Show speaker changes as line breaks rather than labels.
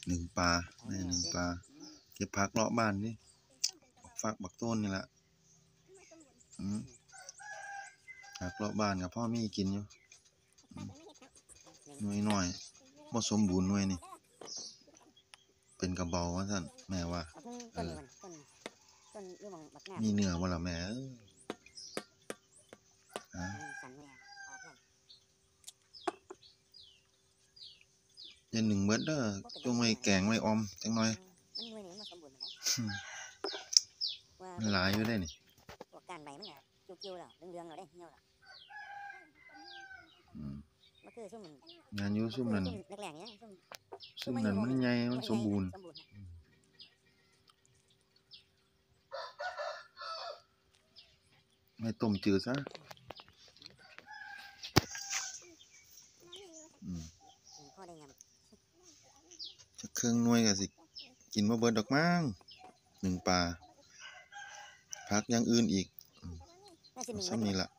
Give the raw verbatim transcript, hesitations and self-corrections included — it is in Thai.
หนึ่งปลาแม่หนึ่งปลาเก็บผักเลาะบ้านนี่ฟักบักต้นนี่แหละอืมผักเลาะบ้านกับพ่อมีกินอยู่หน่วยหน่อยบ่สมบูรณ์หน่วยนี่เป็นกระเบาว่าซั่นแม่ว่าเออมีเนื้อบ่ล่ะแม่เอ้ยฮะอย่าหนึ่งเบิดเด้อจงไว้แกงไว้ออมจังหน่อยมันหลายอยู่ได้นี่
พวกการใบมันอ่ะจิ้วๆแล้วเรื่องๆแล้วได้เหี่ยวแล้ว
อืม
มันคือซุ่ม
งานอยู่ซุ่มนั้น
แรกๆนี่ซุ่ม
ซุ่มนั้นมันใหญ่มันสมบูรณ์ไม่ต้มจืดซะอืม
พ่อได้ยำ
จะเครื่องหน่วยก็สิกินบ่เบิดดอกมั้งหนึ่งปลาผักอย่างอื่นอีกซ้ำนี่ล่ะ